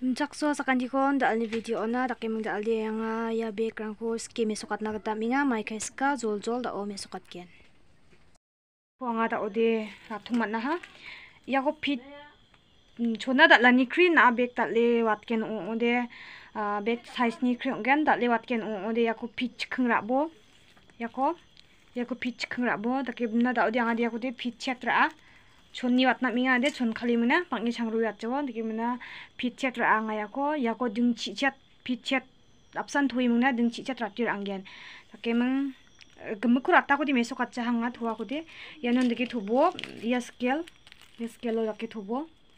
Jakso sakandikon dalni video na dake mung daldi anga ya background ko ski mesokat na gata minga mai kai ska jol da o mesokat ken. Ko anga da ode rathung mat na ha. Ya ko fit chona dalani krin na bag dalle wat ken ode bag size ni krin gen dalle wat ken ode ya ko fit khung ra bo. Ya ko fit khung ra bo dake na da ode anga dia ko de fit chatra chonni watna minga de chon khali muna pangni changru yat jawo dike muna pit chat ra anga yako dung chi chat pit chat apsan thui muna dung chi chat ratir anggen dake mung gemuk rata ko di meso katcha hanga thua ko de yanon dike thubo ya scale lo dake thubo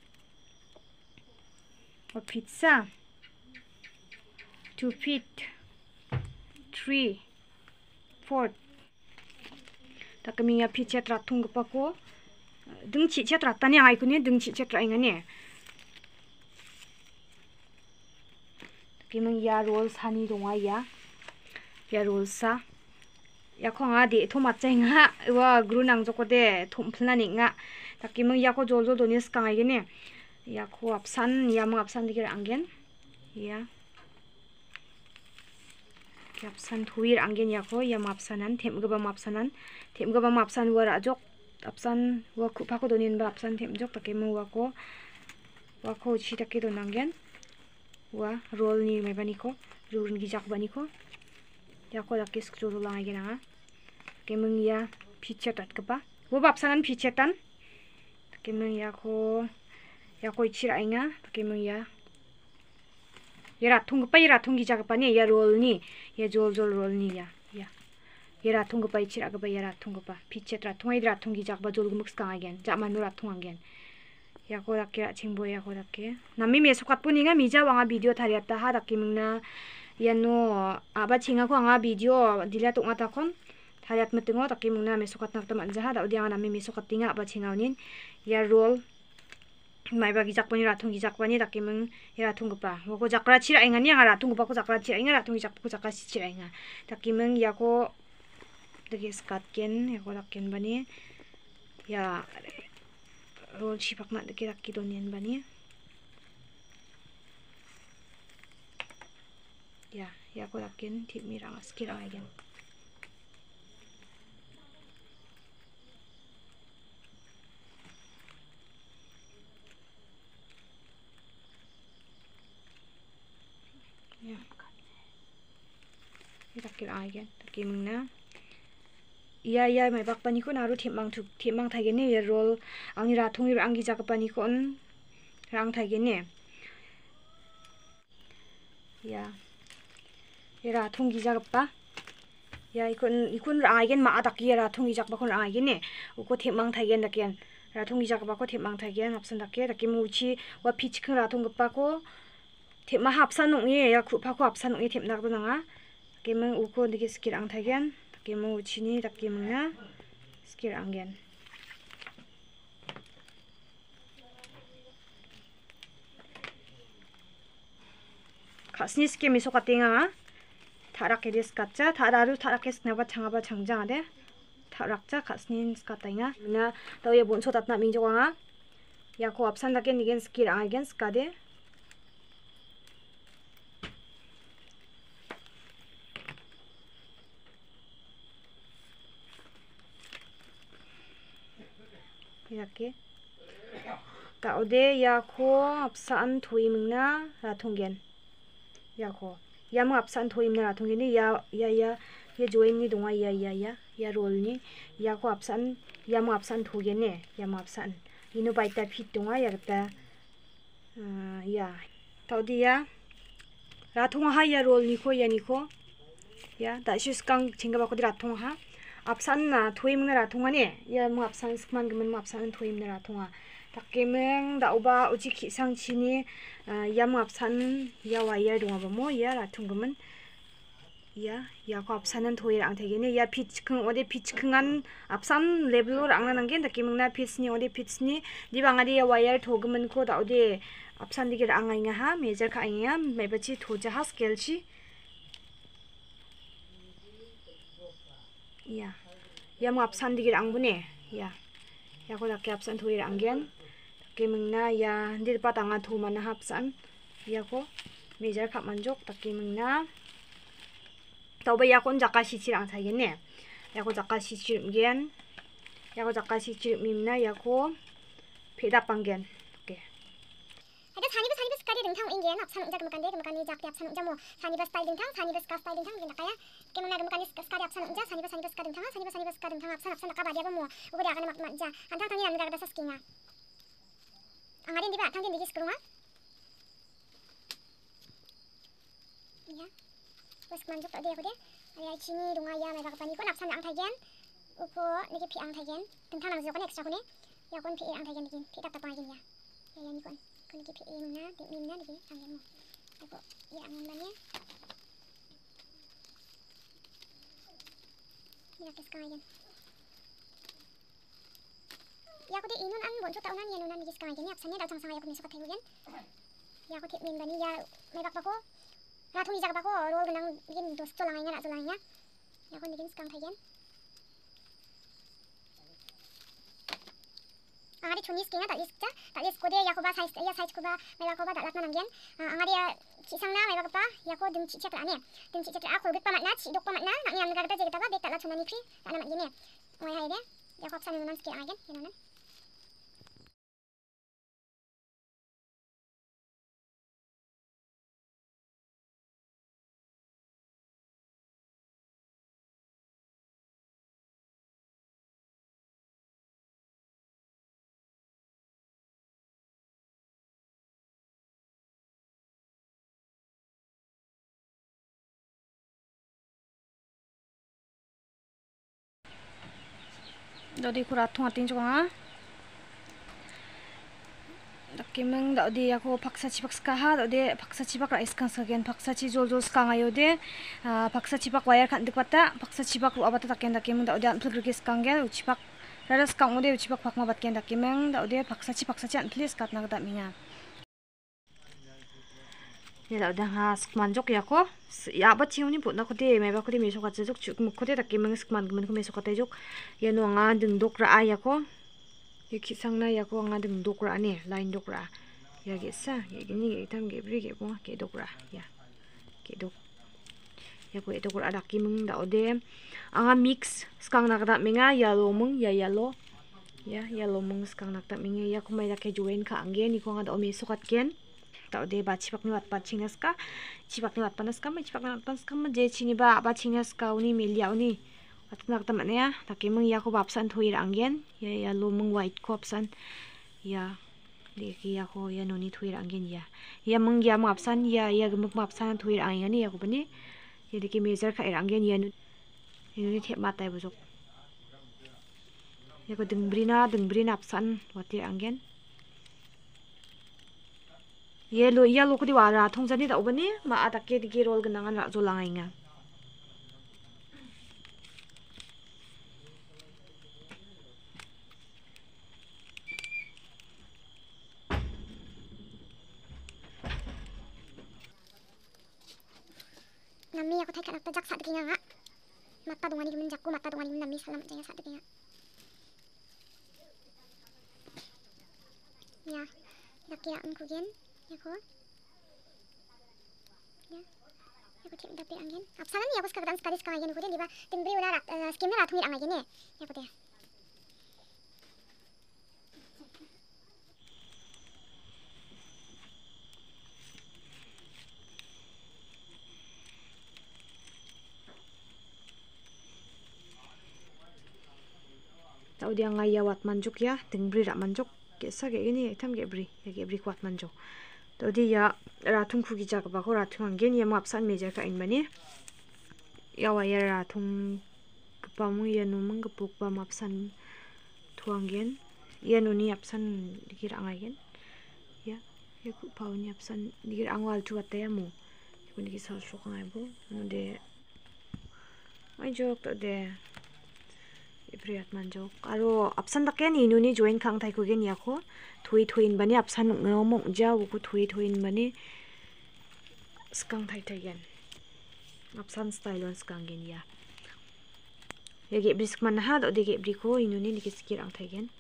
o pizza 2 feet 3 4 dake minga pit chat ratung pa ko dung chi chat ratani ai kuni dung chi chat rai ngani kimang ya roll sani donga ya roll sa ya khonga de thoma chenga wa gru nang joko de thumphna ni nga takimang ya ko jol donis ka ngai gene ya ko apsan ya mang apsan dikir anggen ya apsan thuir anggen ya ko ya mapsanan themgaba mapsan wara jok apsan wa khupa ko donin ba apsan them jok take mu wa ko chi take do nangen wa roll ni me bani ko rurun gi jak bani ko ya ko la kis kru la ngai na ke mung ya phiche tat ka ba wo apsanan phiche tan ke mung ya ko chi ra inga ke mung ya rathung gi jak pani ya roll ni ya jol roll ni ya yara thung pa ichira ga ba yara thung pa phiche tra thungai dra thungi jak ba jol gumux ka again ja manu ra thung again ya ko rak ya chingbo ya ko rak ke nami me sokat puninga mija wanga video thariat ta ha dakki mungna yano aba chinga ko anga video dila to ngata kon thariat metingo dakki mungna me sokat nak ta manja ha da odianga nami me sokat tinga aba chinga unin ya roll mai ba gi jak pani ra thungi jak pani dakki mung yara thung pa ko jakra chira inga ni ra thung pa ko jakra chira inga ra thungi jak ko jakra chira inga dakki mung ya ko dege skat ken ya ko ken bani ya roll chipak na dege rakki donian bani ya ko ken thip mi rang skir again ya rakki again taki mungna ya mai bak pani ko naru thimang thage ne ya roll angni ra thungi angi jak pani kon rang thage ne ya ra thungi jak pa ya ikun ra again ma adak ya ra thungi jak ba kon ra again ne uko thimang thage na ken ra thungi jak ba ko thimang thage option dak ke daki muchi wa pitch khang ra thung pa ko thima hapsan nong ye ya khu pa ko hapsan nong ye thim dak na nga kemang uko dikis skir ang thagen kemo chini takki mungna skir anggen khasni ske mi sokatinga tharak edis katcha thararu tharakes naba changaba changjang ade tharakcha khasni skatinga na tawe bonso tatna minjowanga yako apsan daken nigen skir anggen skade 이렇게 가오데 야코 앞산 도임나 라통겐 야코 야무 앞산 도임나 라통겐이 야야 ye join 동아 야 롤니 야코 앞산 야무 앞산 도겐네 야무 앞산 이노 바이타 핏 동아 야르다 야 타우디야 라통아 하야 롤니코 야니코 야 다시스강 징가바코디 라통아 apsan na thoim na ra thunga ne ya mu apsan skman gemen mu apsan thoim na ra thunga takemeng da uba uji khi sang chini ya mu apsan ya wire donga ba mo ya ra thung gemen ya ko apsan an thoir ang thege ne ya pitch khang ode pitch khangan apsan level rang na nanggen takemeng na pitch ni ode pitch ni di bangadi ya wire thogemen ko da ode apsan digir angai nga ha major kha inga mai bachi thoja ha scale chi ya mu apsan digir angbune ya ko dakke apsan thoir anggen ke mungna ya dir patanga thu mana hapsan ya ko measure kap manjok takimeng na tau ba ya kon jaka sichirang thagen ne ya ko jaka sichirim gen ya ko jaka sichirim mimna ya ko pheda panggen oke ada saniba sekali dengtang ingen apsan unja gemukani jakti apsan unja mo saniba style dengtang saniba style dengtang gen nakaya kemuna gemukani sekali apsan unja saniba sekali dengtang saniba sekali dengtang apsan nakaba dia mo uguri akan mak ja antang tani anda kada saskinga angarin diba tangin digi skrunga ya wes manjuk tak dia ko dia aya chini dunga ya mai bakapani ko apsan ang thagen upo niki pi ang thagen dengtang nang jokon extra ko ne ya kon pi ang thagen digin pi tak tapagin ya ya ni kon niki pi muna mimna niki tanggen mo ako ya ang banya ya kes kagen ya ko de inun an boncho taunan ya nunan niki kagen ya apsannya dal sang ya ko misuk katen gen ya ko tip min bani ya mai bakpako rathuni jaga bako rol genang bikin dos tolangnya nak tolangnya ya kon bikin skang thagen angari chunis kinga tak lis kode ya ko ba size ko ba mai ko ba tak latna nanggen angari ya ci sangna mai ba pa ya ko deng ci cek ane deng ci cek aku git pamat na ci dok pamat na nak nyam negara ta ba bek tak latna ni pri tak nama gini mai hai de ya ko apsan nunan sikit agen ya nunan dodi ko rathung ating jonga dakimeng dodi ako paksa chipak skaha dodi paksa chipak rais kang sagen paksa chi jol skang ayo de paksa chipak wire kan dikpata paksa chipak ru abata taken dakimeng dodi an plugis kang gel uchipak raras kang ode uchipak pakma batken dakimeng dodi paksa chi an please kat nagda minga ya dodi ha skmanjok ya ko ya ba chiuni putna ko de meba ko de meso ka jok chuk muk ko de dakimeng skman gmen ko meso ka jok ya no nga ding dok ra ya ko yaki sangna ya ko nga ding dokra ne line dokra ya ge sa ya gini ge tam ge bri ge ko ke dokra ya ke dok ya ko dokra ada kimeng da ode anga mix skang nak da menga yellow mung ya yellow mung skang nak da menga ya ko mai da ke join ka angge ni ko nga da me sokat ken da ode ba chipak ni wat pa chingnas ka chipak ni wat panas ka mai chipak ni wat panas ka ma je chini ba chingnas ka uni melia uni nak teman ya takimeng ya ko bapsan thoir anggen ya lo meng white ko apsan ya leki ya ko ya noni thoir anggen ya meng ya mapsan ya gemuk mapsan thoir anggen ya ko bani ya deki measure ka anggen ya noni thep matai bujok ya ko dengbrina apsan watir anggen ya lo ko diwara thongjani da ubani ma atake deki rol genangan ra jolangainga nami aku thaikat nak tajak sak dekinga nga mata dungani gemen jakku mata dungani gemen nami salam jaya sak dekinga ya dakia angku gen ya ko cek dapat angin apsanan ya aku sekarang sekali angin ko de diba timbri udah skimnya rathungir angin ne ya ko de tau dia ngaya wat manjuk ya tingbri rak manjuk kesa kayak gini itam gebri kuat manjuk tau dia ratung kugi jaga bako ratung angin ya mapsan meja ka in bani ya waya ratung kepamu ya numeng kepuk ba mapsan tuanggen ya nuni apsan dikira angagen ya ku pauni apsan dikira angwal cuat ya mu kun dikira sok ngai bo de manjuk tau de Ipriat manjok aro apsan daken inuni join kang thai ko gen yako thui bani apsan ngomong ja ko thui bani skang thai gen apsan style on skang gen ya ge brisk man ha do de ge briko inuni ni kiskir ang thai gen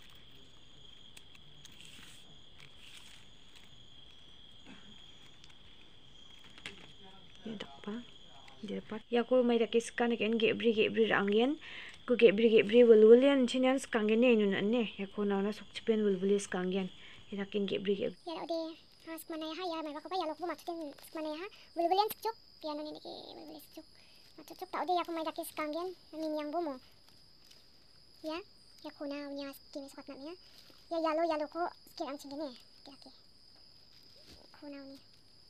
Dapat. Ya ko mai daki skan ken gebri angyen. Ko gebri bulbulian chinan skanggen ne nun anne. Ya ko na sok chipen bulbuli skanggen. Irakin gebri. Ya ode has mana ya ya mai ko ya lo ko matutin mana ya bulbulian cuk ya non ini ke bulbuli cuk cuk tak ode ya ko mai daki skanggen min yang bomo ya ya ko na unya skin sokat na ya yalo ko skin ang chingene daki ko na unya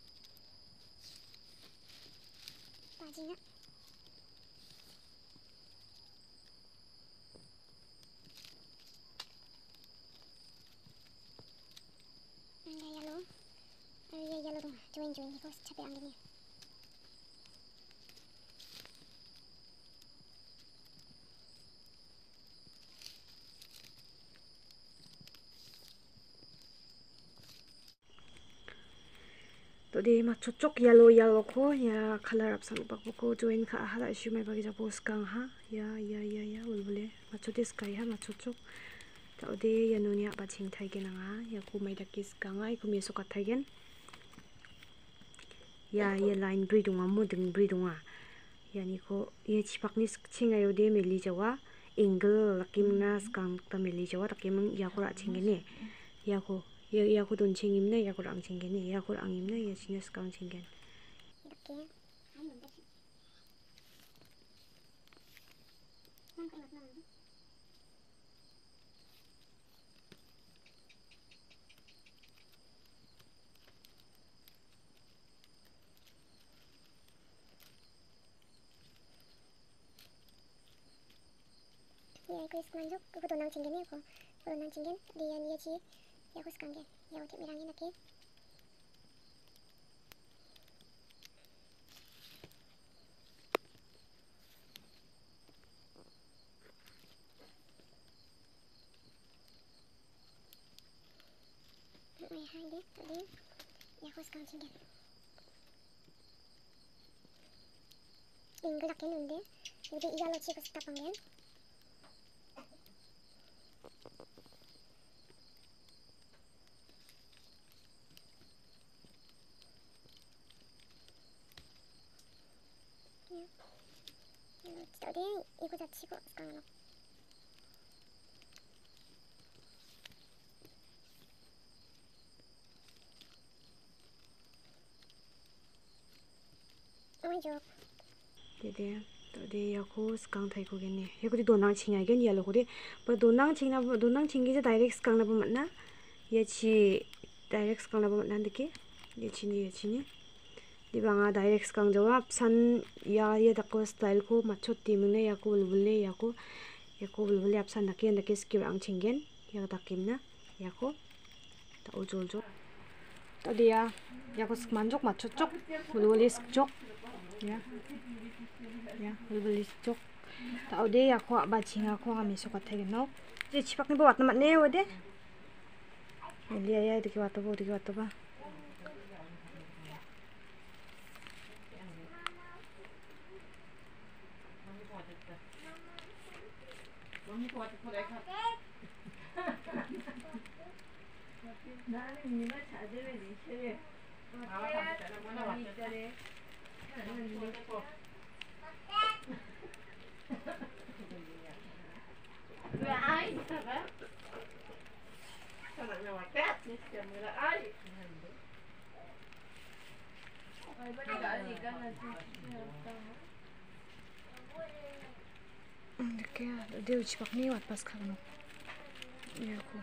빠지냐? yellow dong, join 이거 차비 안 되네. Tadi ma cocok yellow ko ya color apsan upak ko join ka hala isu mai bagi japo skang ha ya boleh ma codes kai ha ma cocok tadi ya nunia ba ching thai gen nga ya ku mai daki skang ai ku mi so ka thai gen ya line bri dunga mo ding bri dunga ya ni ko ye chipak ni ching ayo de meli jawa angle lakim na skang ta meli jawa takim ya ko ra ching ne ya ko ya ko don ching imne ya ko rang ching ne ya ko rang imne ya sine skang ching gen 이렇게 ya iku manjuk ku donang cinggen ya ko donang cinggen dia ci ya ko skanggen ya udah bilangin lagi hai deh tadi ya ko skang cinggen 잉글 닦게 놓는데 여기 이갈로 치고 싶다 방겐 tadi 이거 다 치고 skang manjuk Dede tadi aku skang thai ko gen ne ya ko donang ching ai gen ya lo ko de ba donang ching ge direct skang na ba matna ya chi direct skang na ba matna deke ya chi ni di banga direct skang jawab san ya dako style ko machot timne ya ko bulbule apsan dake skill ang chingen ya dakim na ya ko ta ojol tadi ya ko manjok machot bulbule skjok ya bulbuli cok tau deh aku ba chinga ko ngami so kathe no je chipak ni bawat namat ne ode liya ya diki wato ba 이렇게 내 우치박 니 왔바스 카노 이러고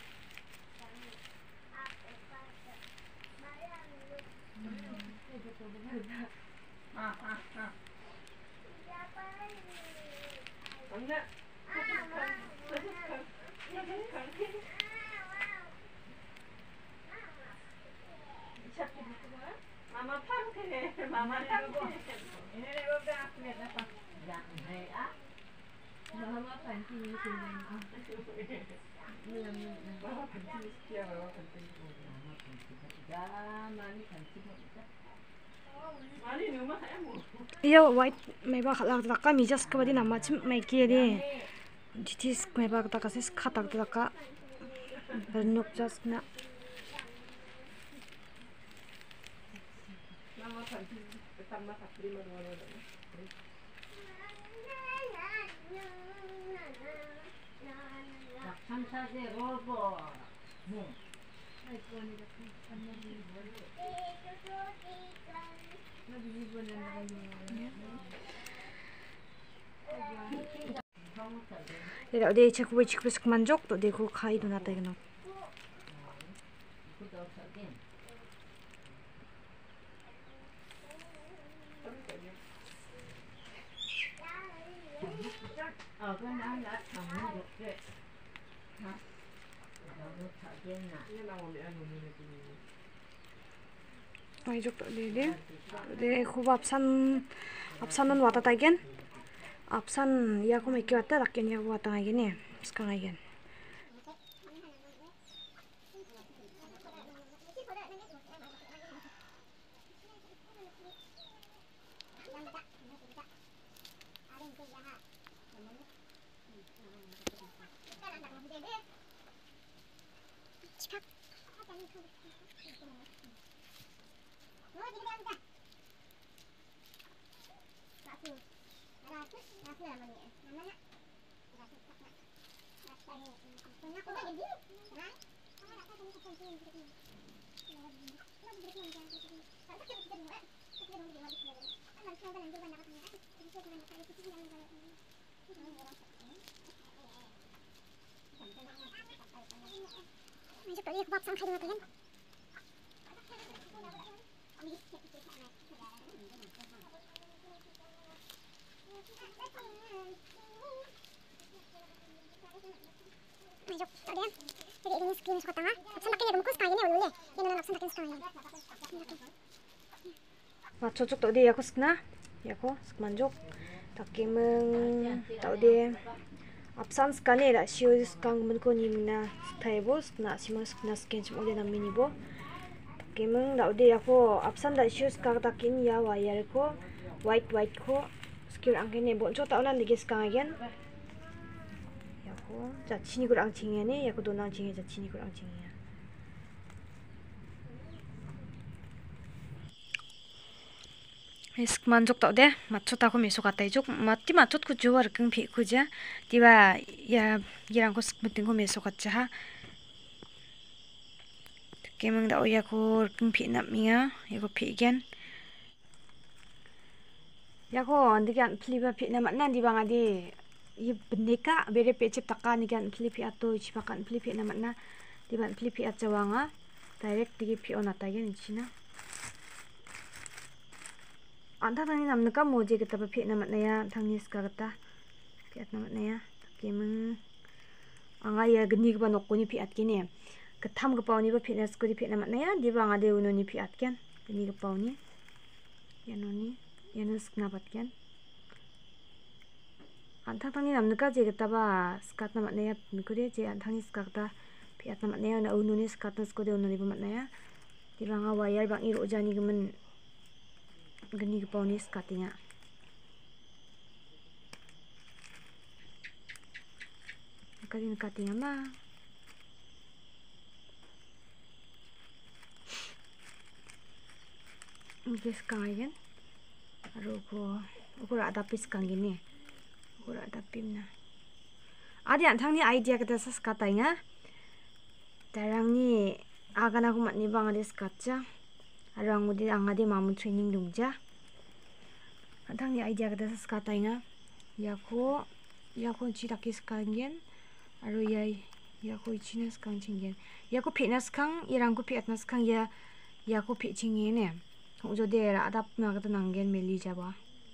Mama pangke, mama pangke. Ini dia berapa minit apa? Jangan hai ah. Mama pangke ni sini. Mama pangke sekian, mama pangke. Mama pangke. Dah, mami pangke macam. Mami ni rumah kamu. Iya white may ba ka mi just ka di nama chim may ki de jitis may ba ta ka ses khatak ta ka bernok just na Mama fanti tambah sakri mana. 삼사제 로보. Tidak ada cek manjok tu dia ku kai tu nata kena. Cái nó đã thằng nó được đấy. Hả? Nó thở trên nè. Ini nama dia anu ni tu. Manjok tu dia. Dia ku apsanan wata tagen. Apsan ya ku meki wata taken ya wata tagen ni. Sekarang tagen. Masuk tadi aku bab sang khai dengan kan. Masuk tadi ya. Jadi ini screen suka tengah. Absen takin ya bungkus kain ya ulule. Yang nana absen takin sekarang. Cocok tu dia aku sekna. Ya aku manjok. Takimeng tau dia. Apsan skane da siu skang menko ni mina taibos na simang skna sken chimo dia namini bo. Takimeng da dia aku apsan da siu skang takin ya wire ko white ko skill angkene boncho taunan dige skang again. Ya aku jachini kurang chingya ni ya aku donang chingya jachini kurang chingya. Is manjok tau deh, macot aku mesok kata ijuk, mati macot ku jual rekeng pi ku ja, tiba ya girang ku penting ku mesok aja ha. Kemeng dah ya ku rekeng pi nak minga, ya ku pi gen. Ya ku andi kan peli ba pi nama nan di bang adi, ya beneka bere pecip takan di kan peli pi atau cipakan peli pi nama na, di bang peli pi aja wanga, direct di pi onata gen di Cina. Anta tangi namna ka moje kita papi namat naya tangi skagata piat namat naya kemeng anga ya geni ka nokko ni piat kini ketam ka pau ni ba fitness ko di piat namat naya di ba anga de uno ni piat ken geni ka pau ni yanoni yanos knapat ken anta tangi namna ka je kita ba skat namat naya mikore je antangi skagata piat namat naya na uno ni skat nas ko de uno ni ba mat naya di ba anga wayar bang iro jani gemen geni ke pau ni skatinya. Katinya mah. Mungkin sekarang kan. Aduh aku rada tapis kang gini. Aku rada tapim na. Adi antang ni idea kita skatanya. Darang ni agan aku mat ni bang ada skatja. Arang udi angade mamu training dungja. Antang ni idea kada skatanya. Yako citaki sekangen. Aru yako ichina sekang cingen. Yako fitness kang irangku fitness kang ya yako fit cingen ne. Ujo dera adap na kada nanggen meli jaba.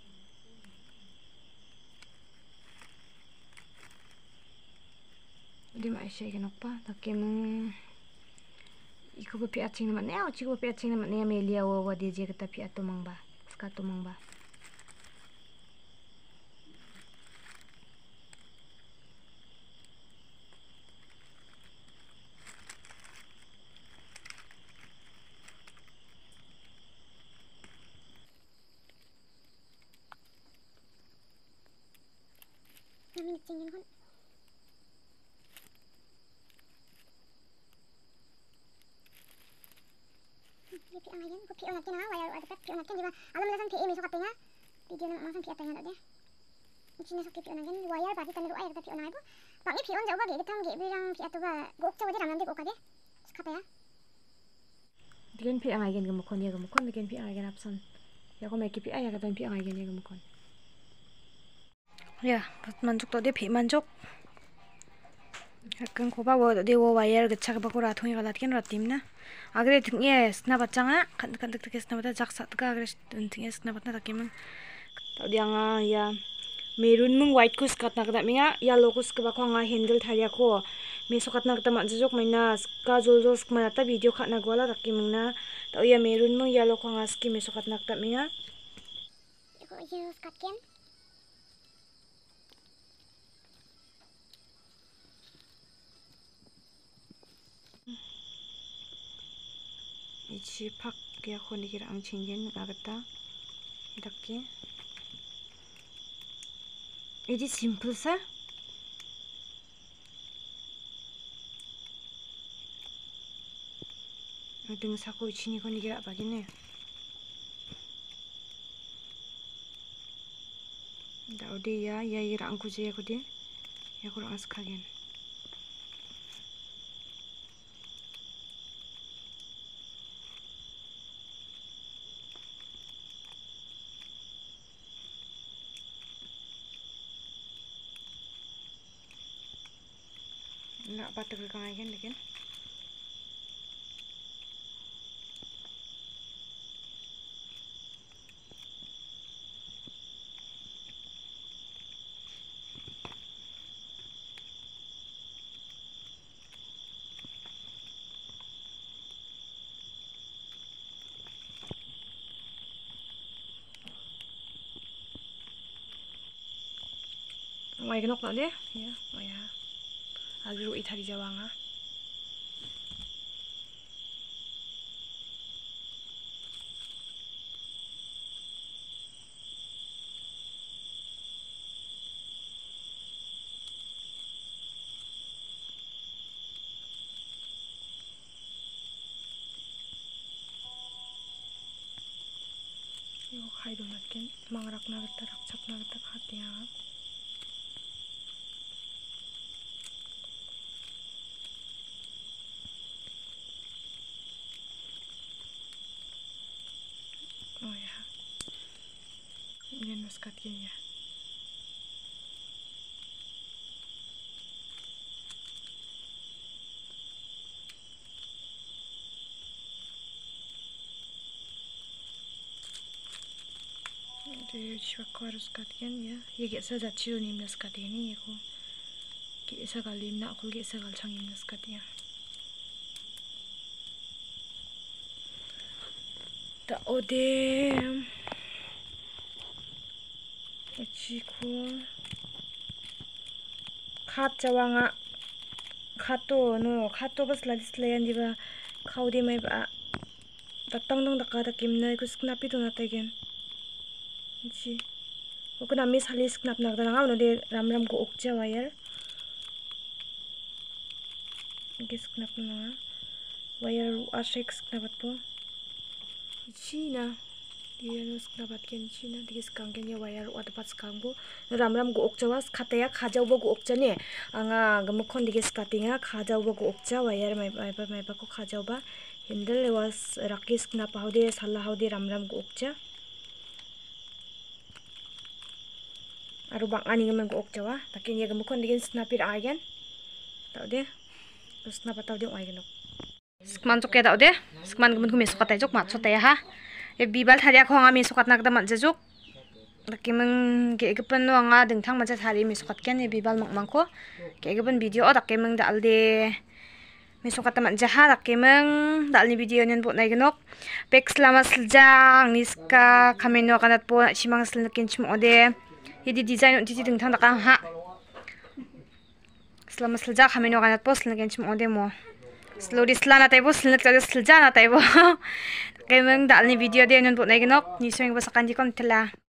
Di Malaysia kenapa? Takemeng Iko ba piat sing naman niya, chiko ba piat sing naman niya melia wa dia je kata piat tumang ba, skat tumang ba. Namin cingin kon. Jadi piang agen ko piang nakin wayar ada piang nakin diba alam lasan pi mesok katanya video na masan pi atanya deh Cina sok piang nakin wayar berarti kan air tapi piang itu pakai piang jauh bagi kita nggak bilang pi atau ba gok coba dia ramai gok aja kata ya Digen pi ang agen gemukon ya gemukon digen pi ang agen apsan. Ya ko make pi ay ya pi ang agen ya gemukon. Ya, manjuk to de pi manjuk. 약간 고바워 데워 와이어 그차가 바고라 통이 갈라긴 라팀나 아그레 등에 스나 받장아 간득간득 되게 스나 받아 작사트가 그래 등에 스나 받나 다기면 taudianga ya merun mung white kus katna kada minga yellow kus ka bakwanga handle tharia ko me sokatna kata man jok maina ska jol jol skma ta video khatna gola takki mungna tau ya merun mung yellow kwanga ski me sokatna kata minga ko je skatken ichi pak ya khoni kira ang chingen gagata 이렇게 It is simple, sir. Dengan saku ini kau ni kira begini. Dah udah ya ira angku je aku dia. Ya kurang askagen. Nak batuk kang agen lagi. Mai kenok nak dia? Ya, mai ya. Agro itari jawanga. Yo khai do natken mangrak na gata rakchap na gata khatya. Oh ya, ini nuskatnya ya. Jadi siapa harus katkan ya? Ya kita saja cium nim nuskatnya ini ya ko. Kita kali nak aku kita kali cangim nuskatnya. Tak ode, ciku, kat jawanga, kato no, kato bas lagi selayan diba, kau di mai ba, datang dong dekat kimna, ikut snapi tu nata gen, ci, aku nami salis snap nak datang awal node ram ram ko okja wire, gis snap na, wire ashek snapat po. China dia nus knabat ken China dia sekarang ken ya wayar wadapat sekarang bu ram ram go okjawas kataya khajau bo go okjane anga gamukon dia skatinga khajau bo go okja wayar mai ba ko khajau ba handle lewas rakis knapa haude salah haude ram ram go okja aru bang ani gamen go okjawa takin ya gamukon dia snapir agen tau de snapa tau de agen Skman cok ya tau deh, skman kemen kumis sukat aja mat sota ya ha. Ya bibal tadi aku ngami sukat nak teman jajuk. Laki meng kayak kepen wanga dengtang macam hari mi sukat kan ya bibal mak mangko. Kayak kepen video oh laki meng dal de mi sukat teman jahat laki meng dal ni video nyen buat naik genok. Pek selama seljang niska kami nu akan po cimang selekin cuma ode. Jadi desain untuk dengtang tak ha. Selama seljang kami nu akan po selekin cuma ode mo. Slowly selana tayo po, seljana tayo po. Kaya mong dal ni video din yun po na ikinok. Nisyo yung basakan di ko nitila.